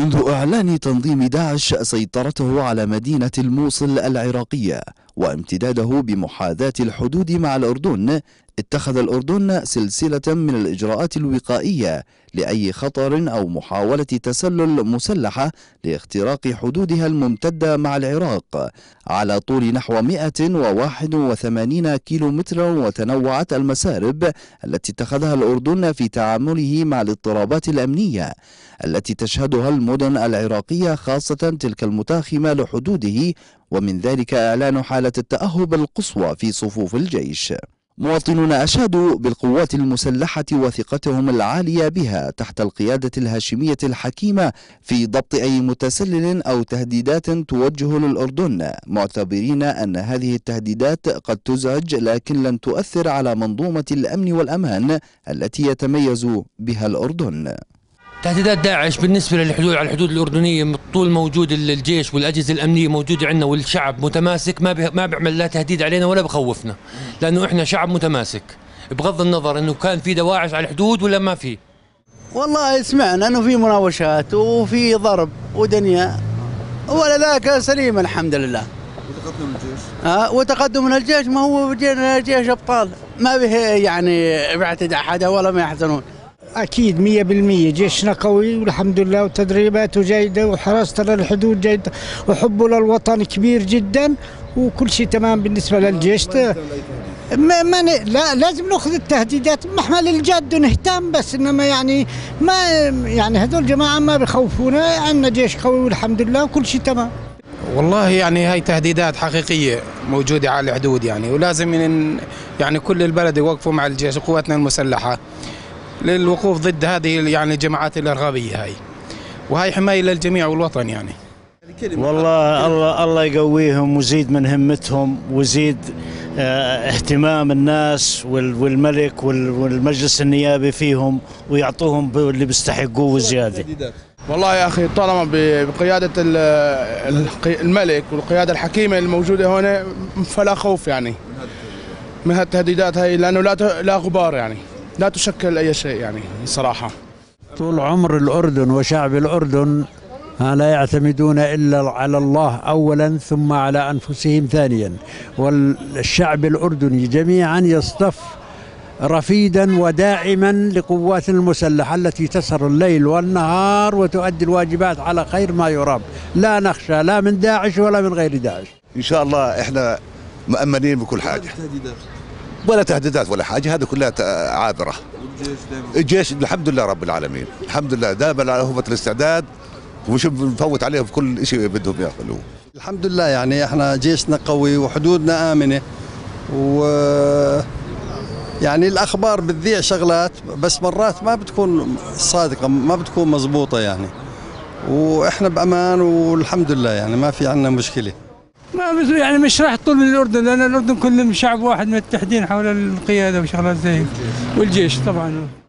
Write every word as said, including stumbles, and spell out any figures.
منذ إعلان تنظيم داعش سيطرته على مدينة الموصل العراقية وامتداده بمحاذاة الحدود مع الأردن، اتخذ الأردن سلسلة من الإجراءات الوقائية لأي خطر أو محاولة تسلل مسلحة لاختراق حدودها الممتدة مع العراق على طول نحو مئة وواحد وثمانين كيلومترا. وتنوعت المسارب التي اتخذها الأردن في تعامله مع الاضطرابات الأمنية التي تشهدها المدن العراقية، خاصة تلك المتاخمة لحدوده، ومن ذلك إعلان حالة التأهب القصوى في صفوف الجيش. مواطنون أشادوا بالقوات المسلحة وثقتهم العالية بها تحت القيادة الهاشمية الحكيمة في ضبط أي متسلل أو تهديدات توجه للأردن، معتبرين أن هذه التهديدات قد تزعج لكن لن تؤثر على منظومة الأمن والأمان التي يتميز بها الأردن. تهديدات داعش بالنسبة للحدود على الحدود الأردنية طول موجود الجيش والأجهزة الأمنية موجودة عندنا، والشعب متماسك، ما ما بيعمل لا تهديد علينا ولا بخوفنا، لأنه إحنا شعب متماسك بغض النظر إنه كان في دواعش على الحدود ولا ما في. والله سمعنا إنه في مناوشات وفي ضرب ودنيا، ولا ذاك سليم الحمد لله. وتقدم الجيش؟ آه وتقدم من الجيش، ما هو جينا جيش أبطال، ما به يعني بعتدي أحد ولا ما يحزنون. أكيد مية بالمية جيشنا قوي والحمد لله، وتدريباته جيدة وحراسته للحدود جيدة وحبه للوطن كبير جدا، وكل شيء تمام بالنسبة للجيش. ما ما لا لازم ناخذ التهديدات محمل الجد ونهتم، بس انما يعني ما يعني هذول جماعة ما بخوفونا، عندنا جيش قوي والحمد لله وكل شيء تمام. والله يعني هاي تهديدات حقيقية موجودة على الحدود يعني، ولازم يعني كل البلد يوقفوا مع الجيش وقواتنا المسلحة للوقوف ضد هذه يعني الجماعات الإرهابية هاي، وهي حماية للجميع والوطن يعني. والله الله الله يقويهم ويزيد من همتهم ويزيد اه اهتمام الناس والملك والمجلس النيابي فيهم، ويعطوهم اللي بيستحقوه وزيادة. والله يا أخي طالما بقيادة الملك والقيادة الحكيمة الموجودة هنا فلا خوف يعني من هالتهديدات هاي، لأنه لا لا غبار يعني، لا تشكل أي شيء يعني صراحة. طول عمر الأردن وشعب الأردن لا يعتمدون إلا على الله أولا ثم على أنفسهم ثانيا، والشعب الأردني جميعا يصطف رفيدا وداعما لقوات المسلحة التي تسهر الليل والنهار وتؤدي الواجبات على خير ما يرام. لا نخشى لا من داعش ولا من غير داعش. إن شاء الله إحنا مؤمنين بكل حاجة، ولا تهديدات ولا حاجة، هذه كلها عابرة. الجيش الحمد لله رب العالمين، الحمد لله دائما على هبة الاستعداد، ومش بنفوت عليهم كل شيء بدهم ياخذوه. الحمد لله يعني احنا جيشنا قوي وحدودنا آمنة، و يعني الأخبار بتذيع شغلات بس مرات ما بتكون صادقة، ما بتكون مضبوطة يعني، واحنا بأمان والحمد لله يعني ما في عندنا مشكلة. ما يعني مش راح تطول من الأردن، لأن الأردن كلهم شعب واحد متحدين حول القيادة وشغلات زي والجيش طبعا.